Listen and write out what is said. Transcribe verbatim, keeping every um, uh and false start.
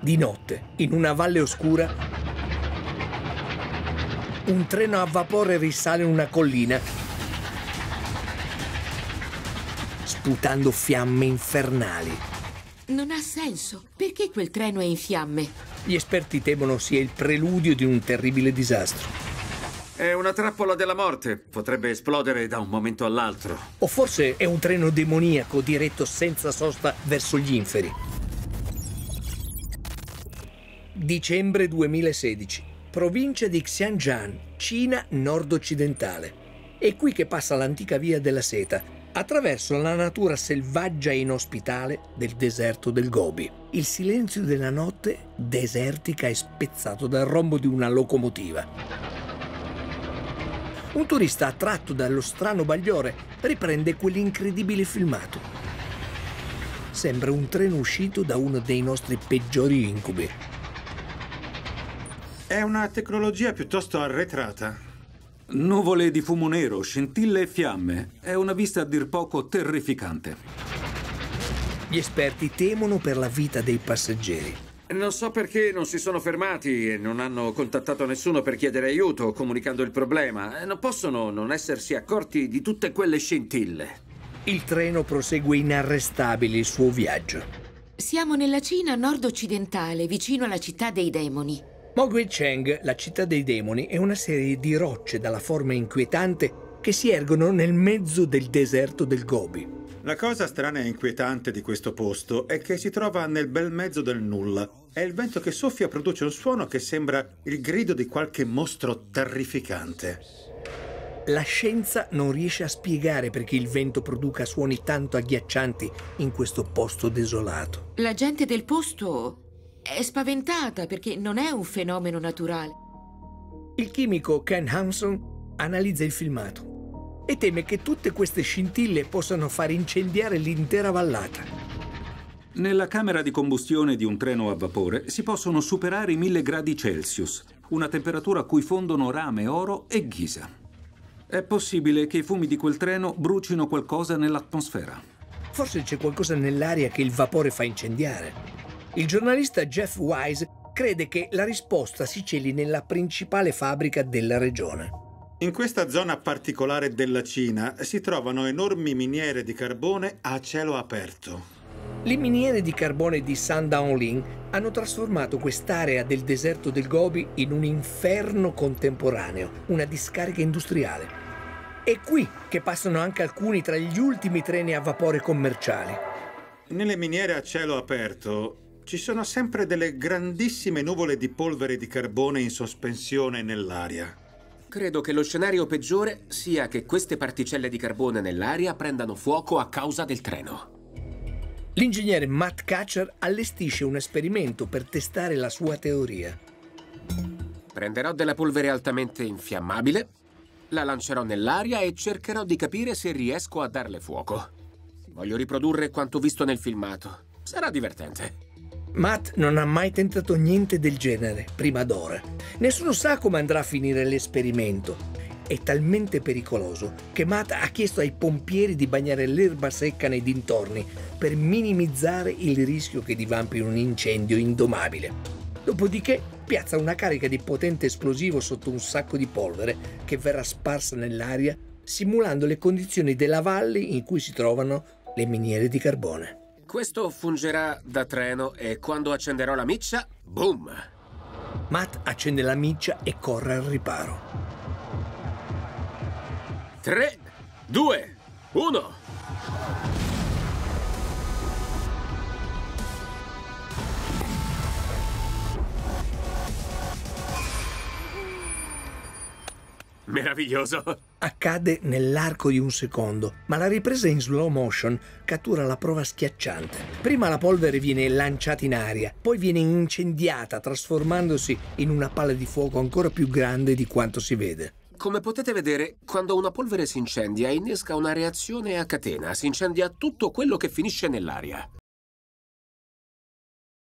Di notte, in una valle oscura, un treno a vapore risale in una collina, sputando fiamme infernali. Non ha senso. Perché quel treno è in fiamme? Gli esperti temono sia il preludio di un terribile disastro. È una trappola della morte. Potrebbe esplodere da un momento all'altro. O forse è un treno demoniaco diretto senza sosta verso gli inferi. Dicembre duemilasedici. Provincia di Xianjiang, Cina nord-occidentale. È qui che passa l'antica via della seta, attraverso la natura selvaggia e inospitale del deserto del Gobi. Il silenzio della notte desertica è spezzato dal rombo di una locomotiva. Un turista attratto dallo strano bagliore riprende quell'incredibile filmato. Sembra un treno uscito da uno dei nostri peggiori incubi. È una tecnologia piuttosto arretrata. Nuvole di fumo nero, scintille e fiamme. È una vista a dir poco terrificante. Gli esperti temono per la vita dei passeggeri. Non so perché non si sono fermati e non hanno contattato nessuno per chiedere aiuto, comunicando il problema. Non possono non essersi accorti di tutte quelle scintille. Il treno prosegue inarrestabile il suo viaggio. Siamo nella Cina nord-occidentale, vicino alla città dei demoni. Mogui Cheng, la città dei demoni, è una serie di rocce dalla forma inquietante che si ergono nel mezzo del deserto del Gobi. La cosa strana e inquietante di questo posto è che si trova nel bel mezzo del nulla e il vento che soffia produce un suono che sembra il grido di qualche mostro terrificante. La scienza non riesce a spiegare perché il vento produca suoni tanto agghiaccianti in questo posto desolato. La gente del posto è spaventata perché non è un fenomeno naturale. Il chimico Ken Hanson analizza il filmato e teme che tutte queste scintille possano far incendiare l'intera vallata. Nella camera di combustione di un treno a vapore si possono superare i mille gradi Celsius, una temperatura a cui fondono rame, oro e ghisa. È possibile che i fumi di quel treno brucino qualcosa nell'atmosfera. Forse c'è qualcosa nell'aria che il vapore fa incendiare. Il giornalista Jeff Wise crede che la risposta si celi nella principale fabbrica della regione. In questa zona particolare della Cina si trovano enormi miniere di carbone a cielo aperto. Le miniere di carbone di Sandaoling hanno trasformato quest'area del deserto del Gobi in un inferno contemporaneo, una discarica industriale. È qui che passano anche alcuni tra gli ultimi treni a vapore commerciali. Nelle miniere a cielo aperto ci sono sempre delle grandissime nuvole di polvere di carbone in sospensione nell'aria. Credo che lo scenario peggiore sia che queste particelle di carbone nell'aria prendano fuoco a causa del treno. L'ingegnere Matt Catcher allestisce un esperimento per testare la sua teoria. Prenderò della polvere altamente infiammabile, la lancerò nell'aria e cercherò di capire se riesco a darle fuoco. Voglio riprodurre quanto visto nel filmato. Sarà divertente. Matt non ha mai tentato niente del genere, prima d'ora. Nessuno sa come andrà a finire l'esperimento. È talmente pericoloso che Matt ha chiesto ai pompieri di bagnare l'erba secca nei dintorni per minimizzare il rischio che divampi un incendio indomabile. Dopodiché piazza una carica di potente esplosivo sotto un sacco di polvere che verrà sparsa nell'aria, simulando le condizioni della valle in cui si trovano le miniere di carbone. Questo fungerà da treno e quando accenderò la miccia, boom! Matt accende la miccia e corre al riparo. tre, due, uno! Meraviglioso! Accade nell'arco di un secondo, ma la ripresa in slow motion cattura la prova schiacciante. Prima la polvere viene lanciata in aria, poi viene incendiata, trasformandosi in una palla di fuoco ancora più grande di quanto si vede. Come potete vedere, quando una polvere si incendia, innesca una reazione a catena. Si incendia tutto quello che finisce nell'aria.